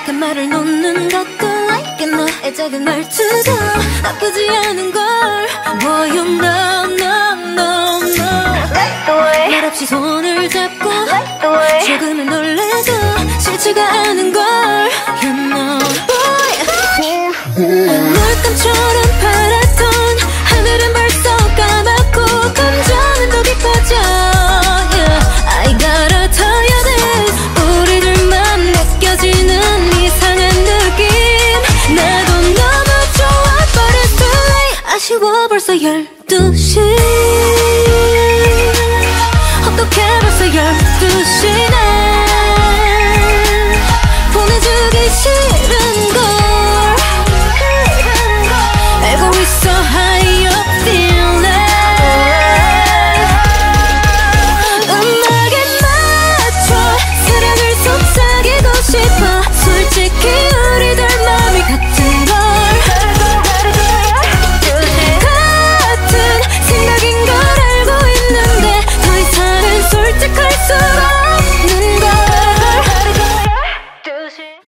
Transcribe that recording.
약간 말을 놓는 것도 like it 너의 작은 말투도 나쁘지 않은걸. Boy you know no no no 말없이 손을 잡고 조금은 놀래도 싫지가 않은걸. You know boy 물감처럼 파랗던 하늘은 벌써 까맣고 감정은 더 깊어져. Yeah, I gotta tell you this 우리들만 느껴지는 이상한 느낌 나도 너무 좋아 but it's too late. 아쉬워 벌써 12시 어떡해 벌써 12시네.